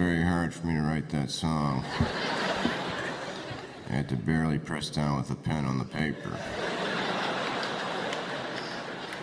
very hard for me to write that song. I had to barely press down with a pen on the paper.